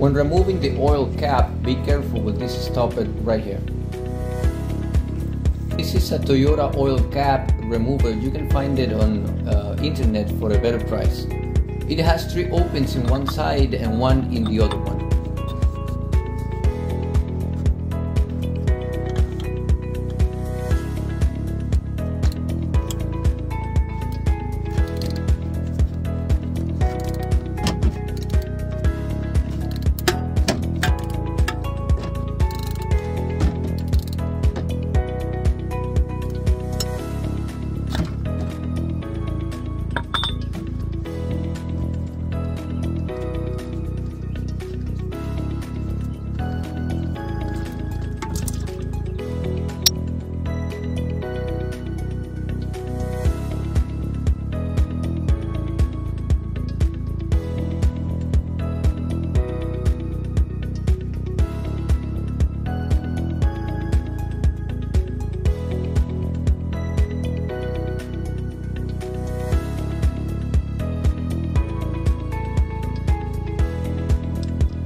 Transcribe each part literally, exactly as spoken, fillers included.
When removing the oil cap, be careful with this stopper right here. This is a Toyota oil cap remover. You can find it on uh, internet for a better price. It has three opens in one side and one in the other one.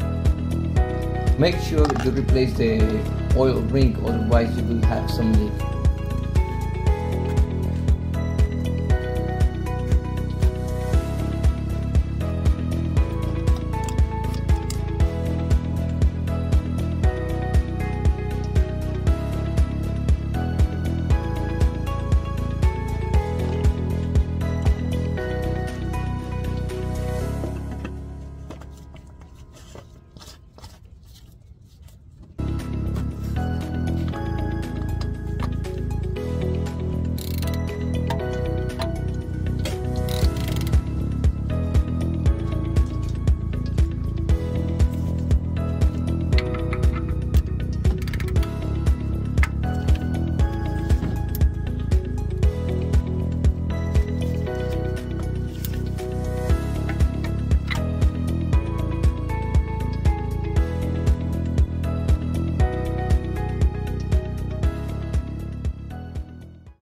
Make sure you replace the oil ring, otherwise you will have some leak.